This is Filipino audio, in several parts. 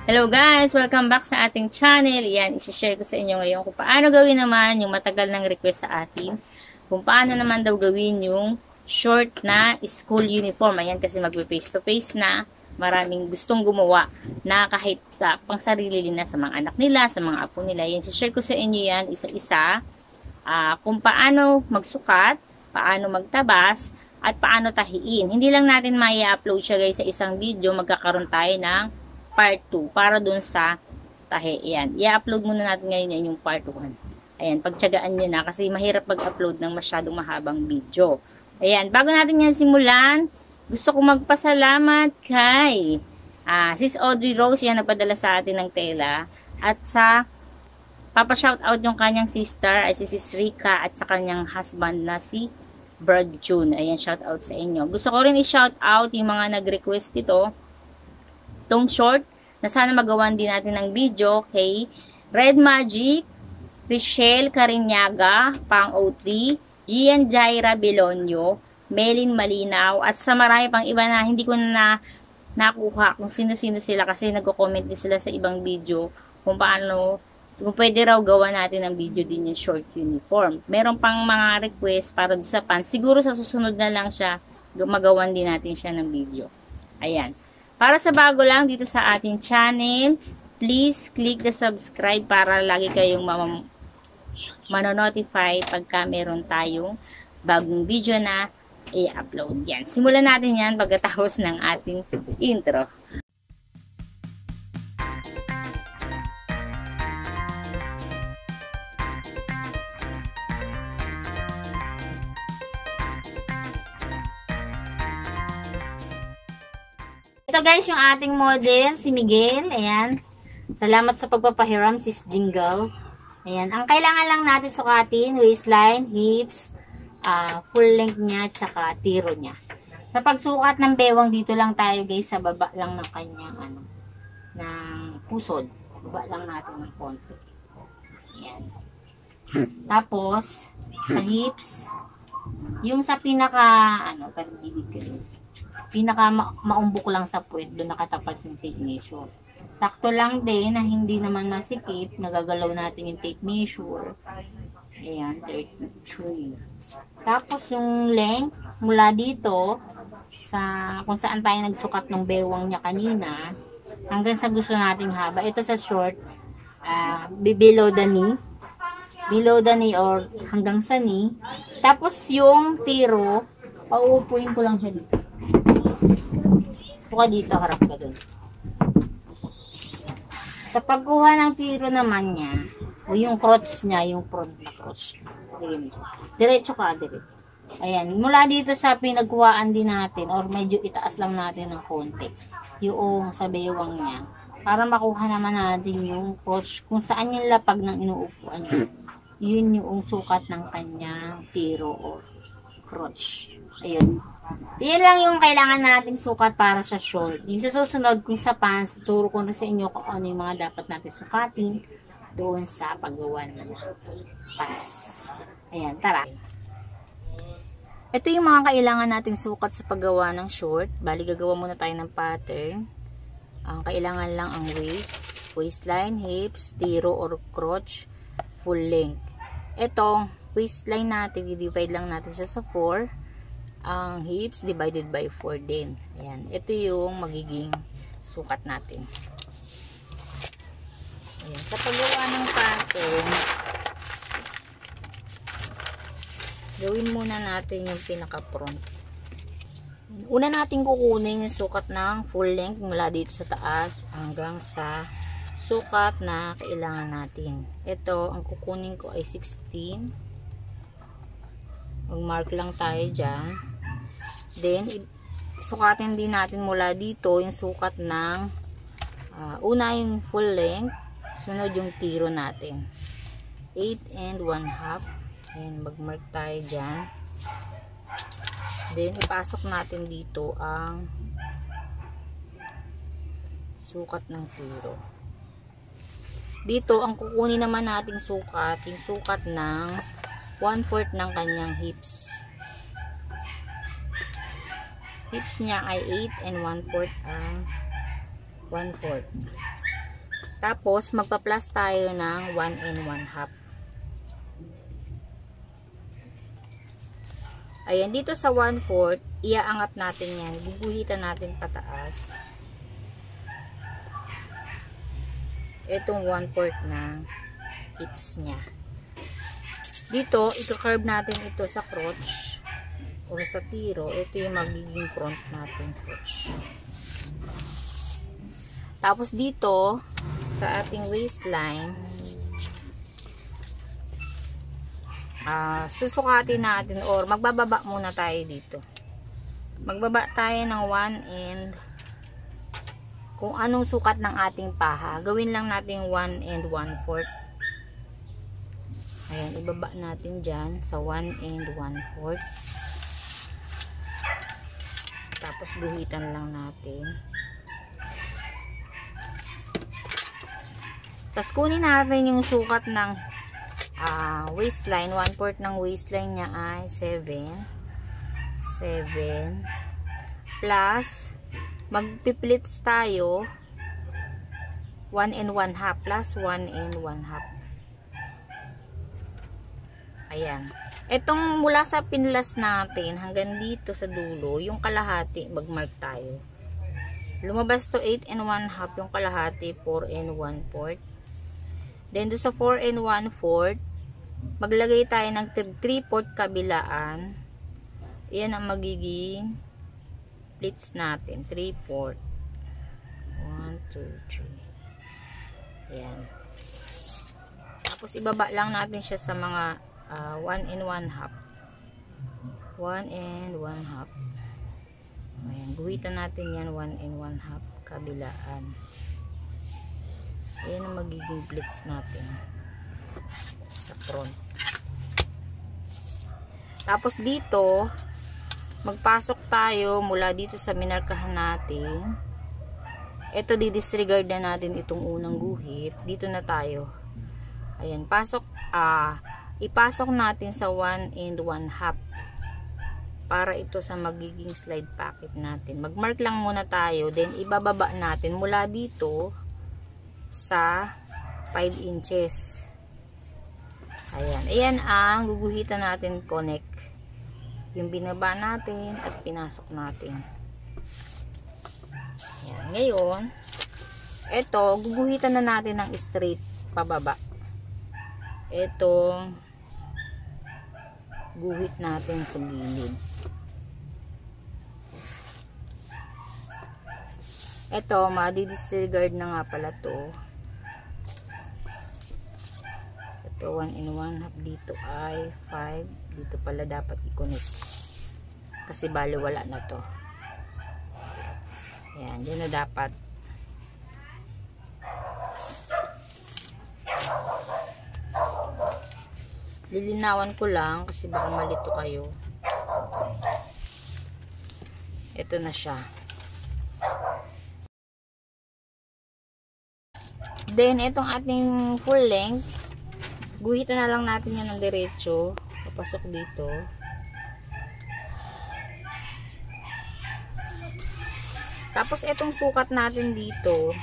Hello guys! Welcome back sa ating channel. Yan, isi-share ko sa inyo ngayon kung paano gawin naman yung matagal ng request sa atin. Kung paano naman daw gawin yung short na school uniform. Ayan, kasi mag-face to face na. Maraming gustong gumawa na kahit sa pangsarili na sa mga anak nila, sa mga apo nila. Yan, isi-share ko sa inyo yan isa-isa. Kung paano magsukat, paano magtabas, at paano tahiin. Hindi lang natin mai-upload siya guys sa isang video. Magkakaroon tayo ng part 2 para dun sa tahi. Ayan. I-upload muna natin ngayon yan yung part 1. Ayan. Pagtsagaan nyo na kasi mahirap mag-upload ng masyadong mahabang video. Ayan. Bago natin yan simulan, gusto ko magpasalamat kay Sis Audrey Rose. Yan, nagpadala sa atin ng tela. At sa papa-shoutout yung kanyang sister ay si Sis Rika at sa kanyang husband na si Brad June. Ayan, shoutout sa inyo. Gusto ko rin i-shoutout yung mga nag-request dito itong short na sana magawan din natin ng video kay Red Magic, Richelle Carinyaga, Pang O3, Gian Jaira Belonio, Melin Malinaw, at sa marami pang iba na hindi ko na nakuha kung sino-sino sila kasi nagko-comment din sila sa ibang video kung paano, kung pwede raw gawa natin ng video din yung short uniform. Meron pang mga request para sa pants. Siguro sa susunod na lang siya, magawan din natin siya ng video. Ayan. Para sa bago lang dito sa ating channel, please click the subscribe para lagi kayong manonotify pagka meron tayong bagong video na i-upload. Yan. Simulan natin yan pagkatapos ng ating intro. Ito guys, yung ating model, si Miguel. Ayan. Salamat sa pagpapahiram, sis Jingle. Ayan. Ang kailangan lang natin sukatin, waistline, hips, full length niya, tsaka tiro niya. Sa pagsukat ng bewang, dito lang tayo guys, sa baba lang ng kanyang, ng pusod. Baba lang natin ng konti. Ayan. Tapos, sa hips, yung sa pinaka maumbok lang sa puwet, doon nakatapat yung tape measure. Sakto lang din na hindi naman masikip, nagagalaw natin yung tape measure. Ayan, 33. Tapos yung length, mula dito, kung saan tayo nagsukat ng bewang niya kanina, hanggang sa gusto nating haba. Ito sa short, below the knee. Below the knee or hanggang sa knee. Tapos yung tiro, pauupuin ko lang siya dito. Puka dito, harap ka dun. Sa pagkuha ng tiro naman niya, o yung crotch niya, yung front na crotch. Diretso ka, diretso. Ayan, mula dito sa pinagkuhaan din natin, or medyo itaas lang natin ng konti, yung sa bewang niya, para makuha naman natin yung crotch, kung saan yung lapag ng inuupuan niya. Yun yung sukat ng kanyang tiro or crotch. Ayun. Yan lang yung kailangan nating sukat para sa short. Yung sa susunod, kung sa pants, turo ko na sa inyo kung ano yung mga dapat natin sukatin doon sa paggawa ng pants. Ayan, tara. Ito yung mga kailangan nating sukat sa paggawa ng short. Bali, gagawa muna tayo ng pattern. Ang kailangan lang ang waistline, hips, tiro or crotch, full length. Ito, waistline natin, i-divide lang natin sa 4. Ang hips divided by 4 din. Ayan. Ito yung magiging sukat natin. Ayan. Sa paggawa ng pattern, gawin muna natin yung pinaka-front. Una natin kukunin yung sukat ng full length mula dito sa taas hanggang sa sukat na kailangan natin. Ito, ang kukunin ko ay 16. Mag-mark lang tayo dyan. Then, sukatin din natin mula dito yung sukat ng una yung full length, sunod yung tiro natin. 8 and 1/2. Ayan, mag-mark tayo dyan. Then, ipasok natin dito ang sukat ng tiro. Dito, ang kukunin naman nating sukat, yung sukat ng 1/4 ng kanyang hips. Hips niya ay 8 and 1/4 ang 1/4. Tapos, magpa-plus tayo ng 1 and 1/2. Ayan, dito sa 1/4, iaangat natin yan. Guguhitan natin pataas. Itong 1/4 na hips niya. Dito, ito-curve natin ito sa crotch o sa tiro. Ito yung magiging front natin crotch. Tapos dito, sa ating waistline, susukatin natin or magbababa muna tayo dito. Magbaba tayo ng 1 and kung anong sukat ng ating paha. Gawin lang natin 1 and 1/4. Ayan, ibaba natin dyan sa 1 and 1/4. Tapos guhitan lang natin. Tapos kunin natin yung sukat ng waistline. 1/4 ng waistline niya ay 7 plus magpiplits tayo 1 and 1/2 plus 1 and 1/2. Ayan. Itong mula sa pinlas natin hanggang dito sa dulo, yung kalahati magmark tayo. Lumabas to 8 and 1/2, yung kalahati 4 and 1/4. Then do sa 4 and 1/4, maglagay tayo ng 3/4 kabilaan. Yan ang magiging pleats natin. 3/4. 1, 2, 3. Ayan. Tapos ibaba lang natin siya sa mga 1 and 1/2. 1 and 1/2. Ayan. Guhitan natin yan 1 and 1/2 kabilaan. Ayan ang magiging pleats natin sa front. Tapos dito, magpasok tayo mula dito sa minarkahan natin. Ito, di-disregard na natin itong unang guhit. Dito na tayo. Ayan, pasok, ipasok natin sa 1 and 1/2 para ito sa magiging slide pocket natin. Magmark lang muna tayo, then ibababa natin mula dito sa 5 inches. Ayan, ayan ang guguhitan natin connect. Yung binaba natin at pinasok natin. Ayan. Ngayon, ito, guguhitan na natin ng straight pababa. Ito, guhit natin sa gilid. Ito, madi-disregard na nga pala to. Ito, 1 and 1/2 dito ay 5. Dito pala dapat i-connect. Kasi bali wala na to. Ayan, dyan na dapat. Lilinawan ko lang kasi baka malito kayo. Ito na siya. Then, itong ating full length, guhitan na lang natin yan ng diretso. Papasok dito. Tapos, itong sukat natin dito,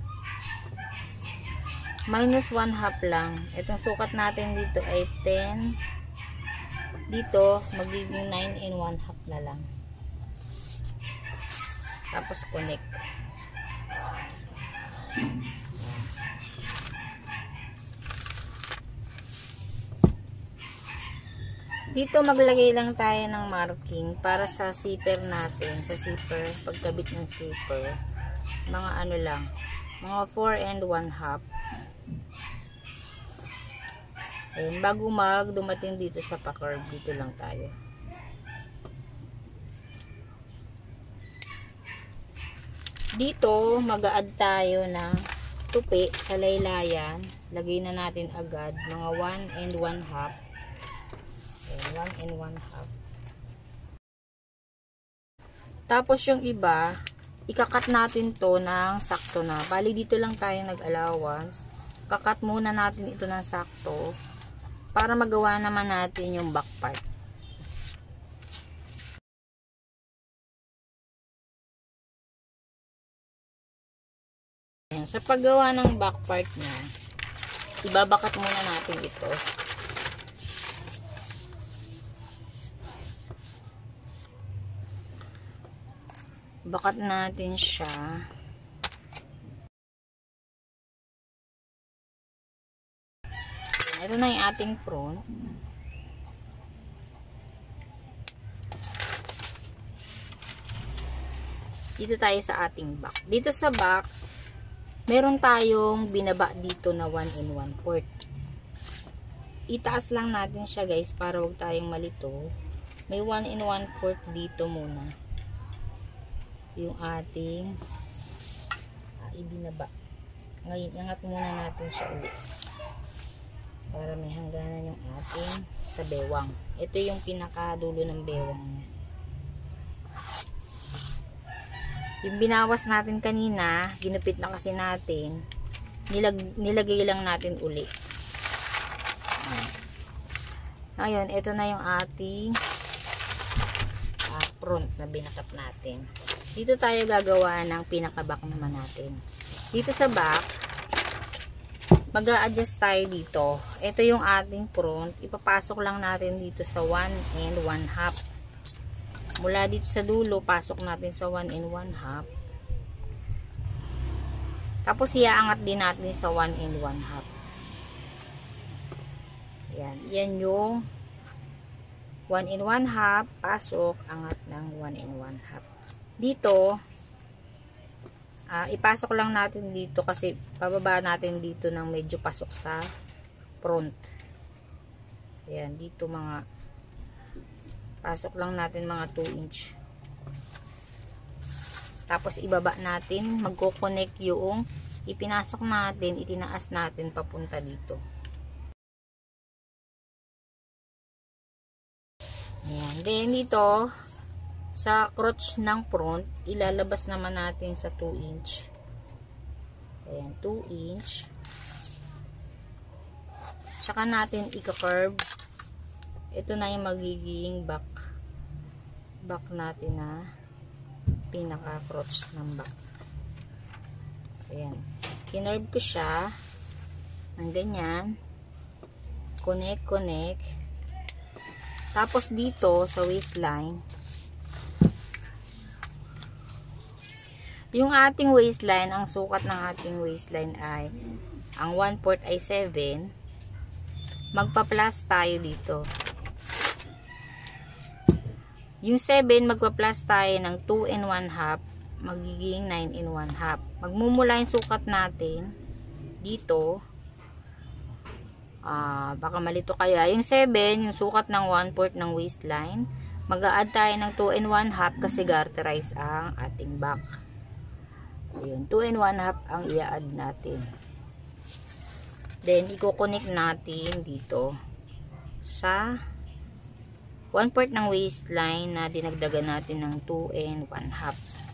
minus 1/2 lang. Itong sukat natin dito ay 10. Dito, magiging 9 and 1/2 na lang. Tapos, connect. Dito maglagay lang tayo ng marking para sa zipper natin, sa zipper, pagkabit ng zipper, mga ano lang, mga 4 and 1/2. Ayun, bago dumating dito sa pa-curve, dito lang tayo. Dito, mag-a-add tayo ng tupi sa laylayan. Lagay na natin agad, mga 1 and 1/2. 1 and 1/2. Tapos yung iba, ikakat natin to ng sakto na. Bali dito lang tayo nag-allowance. Kakat muna natin ito ng sakto para magawa naman natin yung back part. Yan. Sa paggawa ng back part niya, ibabakat muna natin ito. Bakat natin siya. Ito na yung ating front. Dito tayo sa ating back. Dito sa back, meron tayong binaba dito na 1 1/4. Itaas lang natin siya guys para wag tayong malito. May 1 1/4 dito muna. Yung ating ibinaba. Ngayon, iangat muna natin siya ulit. Para may hangganan yung ating sa bewang. Ito yung pinakadulo ng bewang niya. Yung binawas natin kanina, ginupit na kasi natin, nilagay lang natin uli. Ngayon, ito na yung ating front na binakat natin. Dito tayo gagawa ng pinaka-back naman natin. Dito sa back, mag-a-adjust tayo dito. Ito yung ating front. Ipapasok lang natin dito sa 1 1/2. Mula dito sa dulo, pasok natin sa 1 1/2. Tapos iaangat din natin sa 1 1/2. Yan. Yan yung 1 1/2. Pasok, angat ng 1 1/2. Dito, ipasok lang natin dito kasi pababa natin dito ng medyo pasok sa front. Ayan, dito mga pasok lang natin mga 2 inch. Tapos ibaba natin, magko-connect yung ipinasok natin, itinaas natin papunta dito. Ayan. Then dito, sa crotch ng front, ilalabas naman natin sa 2 inch. Ayan, 2 inch. Tsaka natin ika-curve. Ito na yung magiging back natin na pinaka-crotch ng back. Ayan. Kinerve ko siya ng ganyan. Connect. Tapos dito sa waistline, yung ating waistline, ang sukat ng ating waistline ay, ang 1/4 ay 7. Magpa-plus tayo dito. Yung 7, magpa-plus tayo ng 2 1/2, magiging 9 1/2. Magmumula yung sukat natin dito. Baka malito kaya. Yung 7, yung sukat ng 1/4 ng waistline, mag-a-add tayo ng 2 1/2 kasi garterize ang ating back. Ayun, 2 1/2 ang i-add natin. Then, i-connect natin dito sa 1/4 ng waistline na dinagdagan natin ng 2 1/2.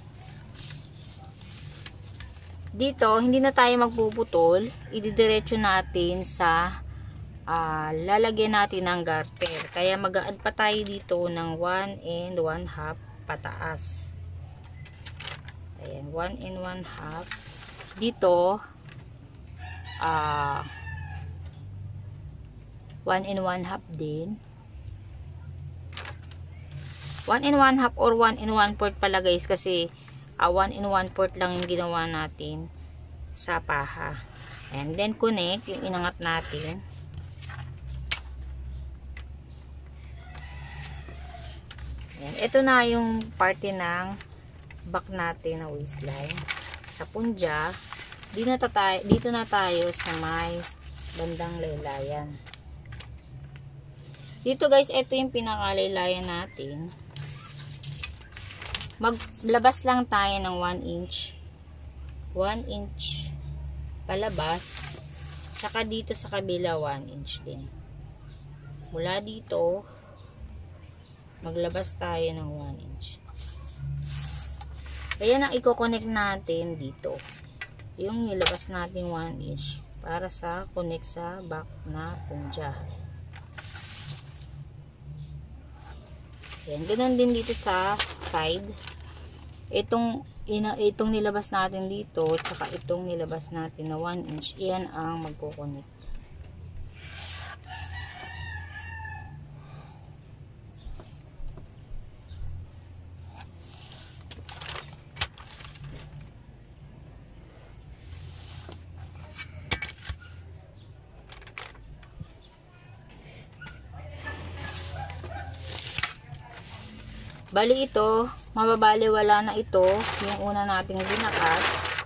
Dito, hindi na tayo magpuputol. Ididiretso natin sa lalagyan natin ng garter. Kaya mag-a-add pa tayo dito ng 1 1/2 pataas. Ayan, 1 1/2. Dito, 1 1/2 din. 1 1/2 or 1 1/4 pala guys kasi 1 1/4 lang yung ginawa natin sa paha. And then connect yung inangat natin. Ayan, ito na yung parte ng back natin na waistline. Sa punja, dito na tayo sa may bandang laylayan. Dito guys, ito yung pinakalaylayan natin. Maglabas lang tayo ng 1 inch. 1 inch palabas. Tsaka dito sa kabila 1 inch din. Mula dito, maglabas tayo ng 1 inch. Ayan ang i-connect natin dito. Yung nilabas natin 1 inch para sa connect sa back na punja. Ayan, ganun din dito sa side. Itong itong nilabas natin dito, tsaka itong nilabas natin na 1 inch, iyan ang magkoconnect. Bali ito, mababaliwala na ito, yung una nating binakas.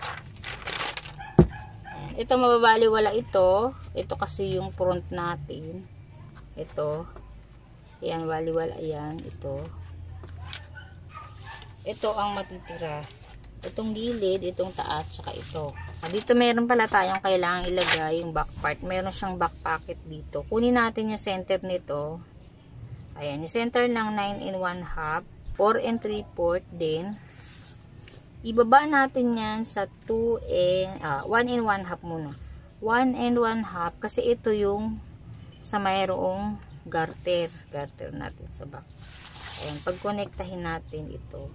Ito mababaliwala ito kasi yung front natin. Ito, yan, baliwala yan, ito. Ito ang matitira. Itong gilid, itong taas, tsaka ito. Dito meron pala tayong kailangang ilagay yung back part. Meron siyang back pocket dito. Kunin natin yung center nito. Ayan, yung center ng 9 1/2. 4 3/4 din. Ibaba natin yan sa 1 1/2 muna. 1 1/2 kasi ito yung sa mayroong garter natin sa back. Ayan, pagkonektahin natin ito.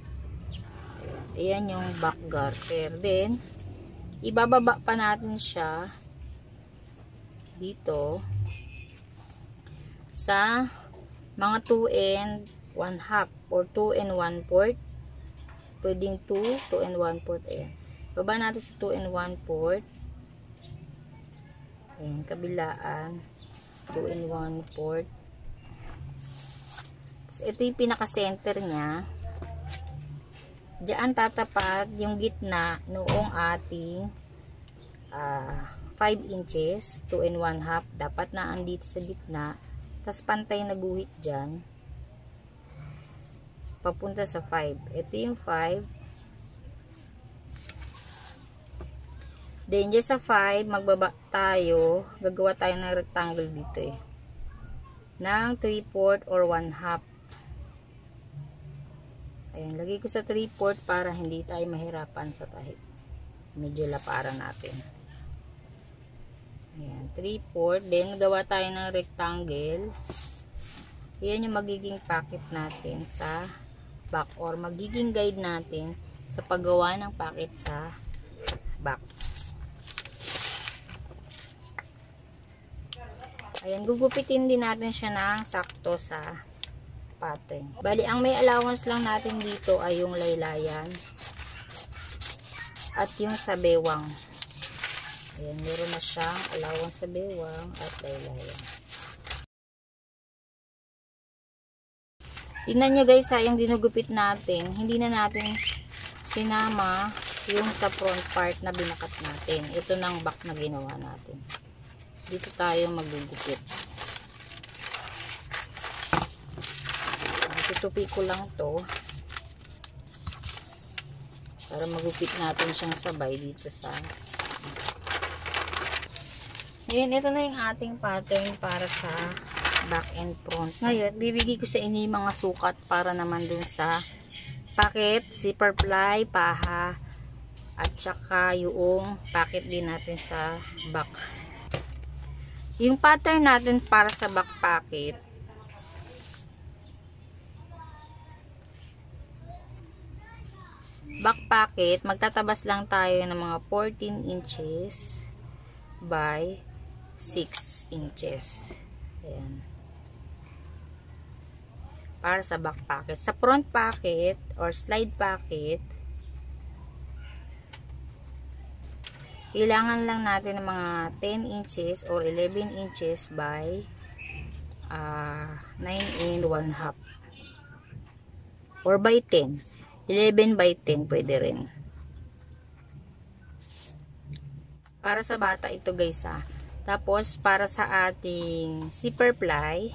Ayan yung back garter. Then, ibababa pa natin siya dito sa mga 2 1/2 or 2 1/4. Pwedeng 2 1/4. Ayan. Baba natin sa 2 1/4. Ayan, kabilaan. 2 1/4. Ito yung pinaka-center niya. Diyan tatapat yung gitna noong ating 5 inches, 2 1/2. Dapat na andito sa gitna. Tapos pantay na guhit dyan. Papunta sa 5. Ito yung 5. Then, dyan sa 5, magbaba tayo. Gagawa tayo ng rectangle dito eh. Ng 3/4 or 1/2. Ayan, lagay ko sa 3/4 para hindi tayo mahirapan sa tahi. Medyo laparan natin. Ayan, 3/4. Then, gawa tayo ng rectangle. Ayan yung magiging pocket natin sa back or magiging guide natin sa paggawa ng pocket sa back. Ayan, gugupitin din natin siya ng sakto sa pattern. Bali, ang may allowance lang natin dito ay yung laylayan at yung sa bewang. Ayan, meron na siyang allowance sa bewang at laylayan. Tingnan nyo guys yung dinugupit natin, hindi na natin sinama yung sa front part na binakat natin. Ito ng back na ginawa natin. Dito tayo magugupit. Tutupi ko lang to para magupit natin siyang sabay dito sa ngayon. Ito na yung ating pattern para sa back and front. Ngayon, bibigay ko sa inyo yung mga sukat para naman dun sa pocket, zipper ply, paha, at saka yung pocket din natin sa back. Yung pattern natin para sa back pocket, magtatabas lang tayo ng mga 14 inches by 6 inches. Ayan. Para sa back pocket. Sa front pocket or slide pocket, kailangan lang natin ng mga 10 inches or 11 inches by 9 1/2 or by 10. 11 by 10 pwede rin. Para sa bata ito guys Tapos para sa ating zipper ply,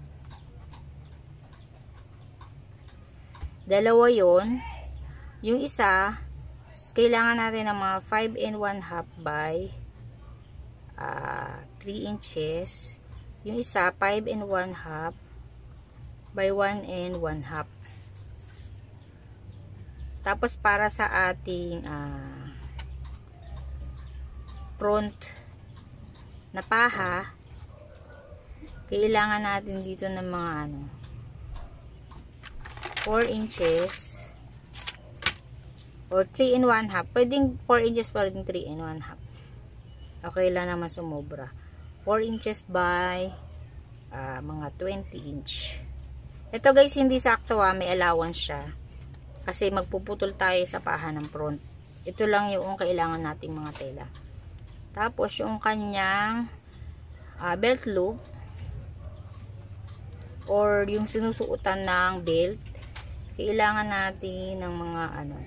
dalawa yon. Yung isa, kailangan natin ng mga 5 1/2 by 3 inches. Yung isa, 5 1/2 by 1 1/2. Tapos para sa ating front na paha, kailangan natin dito ng mga 4 inches or 3 and 1 half. Pwedeng 4 inches pa rin 3 and 1 half. Okay lang naman sumobra. 4 inches by mga 20 inch. Ito guys, hindi sakto may allowance siya. Kasi magpuputol tayo sa paha ng front. Ito lang yung kailangan nating mga tela. Tapos yung kanyang belt loop or yung sinusuotan ng belt, kailangan natin ng mga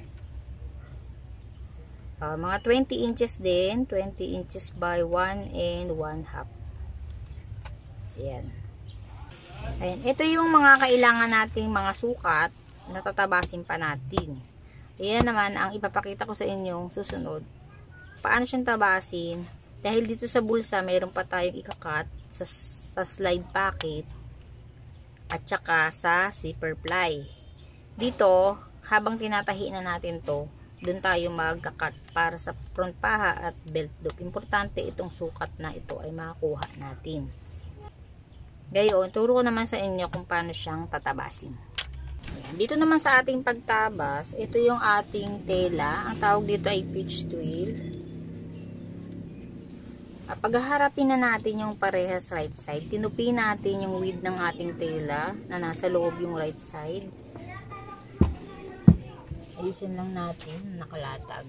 mga 20 inches din, 20 inches by 1 and 1 half. Ayan. Ayan. Ito yung mga kailangan nating mga sukat na tatabasin pa natin. Ayan naman ang ipapakita ko sa inyo susunod. Paano siyang tabasin? Dahil dito sa bulsa, mayroon pa tayong ikakat sa slide pocket at saka sa zipper ply. Dito, habang tinatahi na natin to, doon tayo magkakat para sa front paha at belt loop. Importante itong sukat na ito ay makakuha natin. Gayon, turo ko naman sa inyo kung paano siyang tatabasin. Ayan. Dito naman sa ating pagtabas, ito yung ating tela. Ang tawag dito ay pitch twill. Paghaharapin na natin yung parehas right side, tinupi natin yung width ng ating tela na nasa loob yung right side. Ayusin lang natin, nakalatag.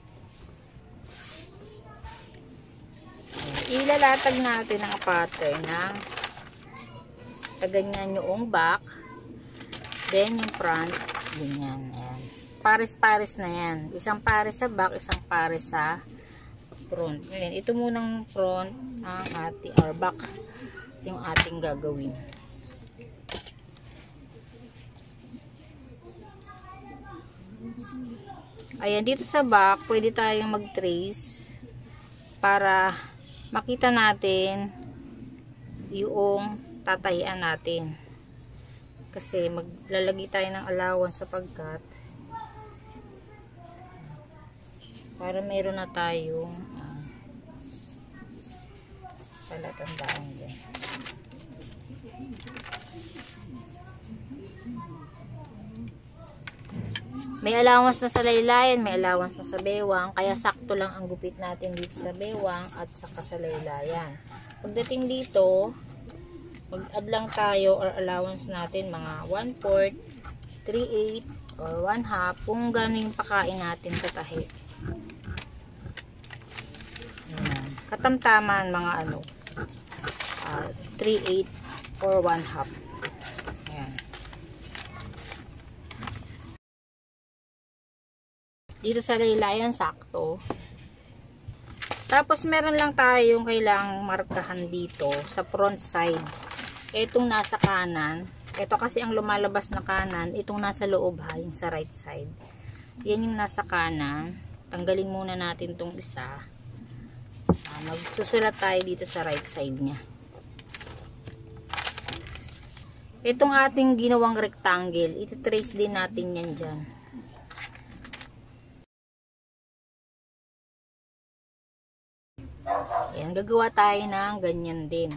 Ilalatag natin ang pattern na ganyan yung back, then yung front, ganyan. Ayan. Pares-pares na yan. Isang pares sa back, isang pares sa front. Ngayon, ito munang front ang ating, or back, yung ating gagawin. Ayan, dito sa back, pwede tayong mag-trace para makita natin yung tatahian natin. Kasi maglalagay tayo ng allowance sa pagkat para meron na tayong palatandaan dyan. May allowance na sa laylayan, may allowance na sa bewang, kaya sakto lang ang gupit natin dito sa bewang at saka sa laylayan. Pagdating dito, mag-add lang tayo or allowance natin mga 1/4, 3/8 or 1/2 kung gano'n yung pakain natin sa tahi. Katamtaman mga 3/8 or 1/2. Ayan. Dito sa laylayan, sakto. Tapos, meron lang tayong kailangang markahan dito sa front side. Itong nasa kanan. Ito kasi ang lumalabas na kanan. Itong nasa loob yung sa right side. Yan yung nasa kanan. Tanggalin muna natin itong isa. Magsusulat tayo dito sa right side niya. Itong ating ginawang rectangle, iti-trace din natin yan dyan. Ayan, gagawa tayo ng ganyan din.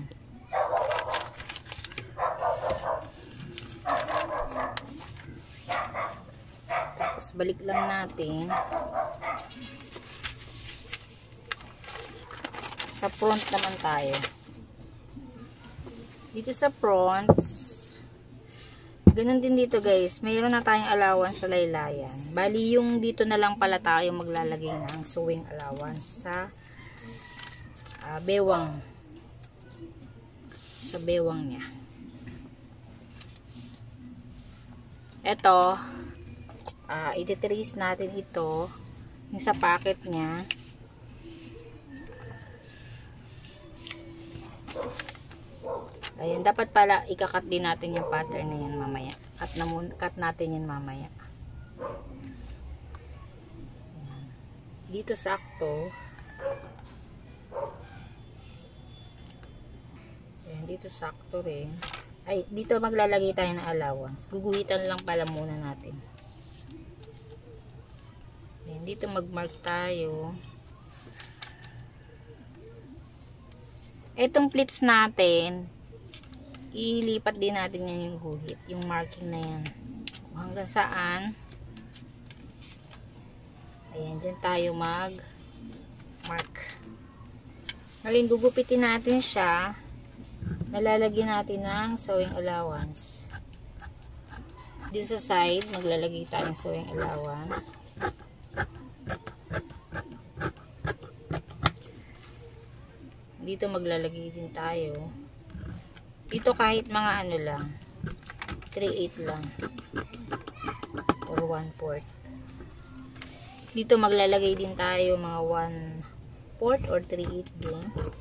Tapos balik lang natin sa front naman tayo. Dito sa front, ganun din dito guys, mayroon na tayong allowance sa laylayan. Bali yung dito na lang pala tayo maglalagay ng sewing allowance sa bewang, sa bewang niya. Ito, ititrace natin ito yung sa pocket niya. Ayan, dapat pala ikakat din natin yung pattern na yan mamaya. Cut natin yan mamaya. Ayan. Dito sakto. Ayan, dito sakto rin. Ay, dito maglalagay tayo ng allowance. Guguhitan lang pala muna natin. Ayan, dito magmark tayo. Etong pleats natin, ilipat din natin yan yung guhit, yung marking na yan. Kung hanggang saan Ayan, dyan tayo mag-mark. Ngayon, gugupitin natin siya. Nalalagyan natin ng sewing allowance. Dito sa side, maglalagay tayo ng sewing allowance. Dito maglalagay din tayo. Dito kahit mga ano lang, 3/8 lang. Or 1/4. Dito maglalagay din tayo mga 1/4 or 3/8 din.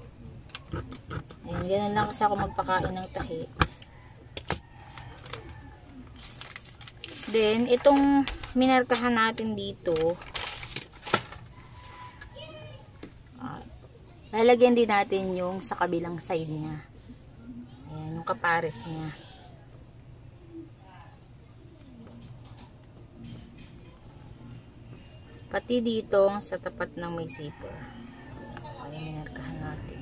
Ayan, ganun lang kasi ako magpakain ng tahi. Then, itong minarkahan natin dito, lalagyan din natin yung sa kabilang side niya. Ayan, yung kapares niya. Pati dito, sa tapat ng may zipper. Ayan, minarkahan natin.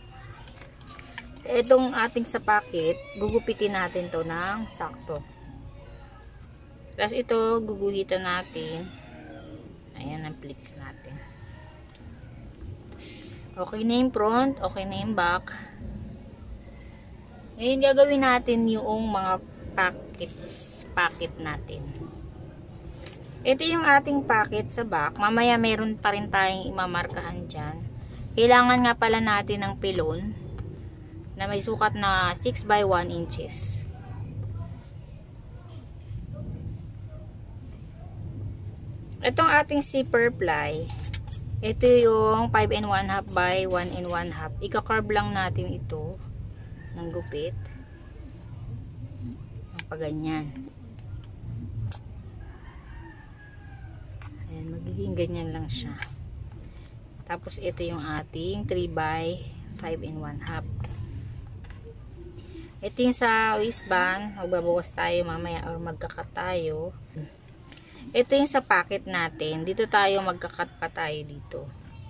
Itong ating sa packet, gugupitin natin to ng sakto. Tapos ito, guguhitan natin. Ayan ang pleats natin. Okay na yung front, okay na yung back. Ngayon gagawin natin yung mga packet natin. Ito yung ating packet sa back. Mamaya meron pa rin tayong imamarkahan dyan. Kailangan nga pala natin ng pilon na may sukat na 6 by 1 inches. Itong ating zipper ply, ito yung 5 1/2 by 1 1/2. Ika-carve lang natin ito ng gupit. Paganyan. Ayan, magiging ganyan lang siya. Tapos ito yung ating 3 by 5 1/2. Ito yung sa waistband, magbabawas tayo mamaya or magkakat tayo. Ito yung sa pocket natin, dito tayo magkakat pa tayo dito.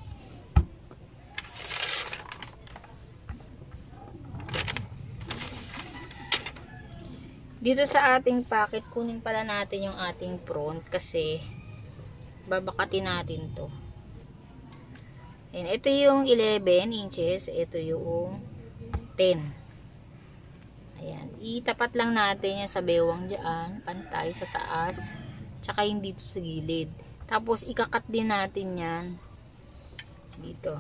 Dito sa ating pocket, kunin pala natin yung ating front kasi babakatin natin to. And ito yung 11 inches, ito yung 10. Ayan, itapat lang natin yan sa bewang dyan, pantay sa taas, tsaka yung dito sa gilid. Tapos ikakat din natin yan dito.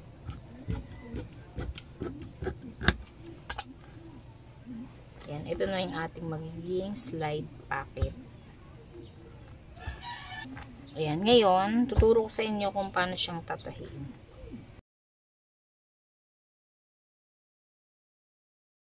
Ayan, ito na yung ating magiging slide pocket. Ayan, ngayon tuturo ko sa inyo kung paano siyang tatahin.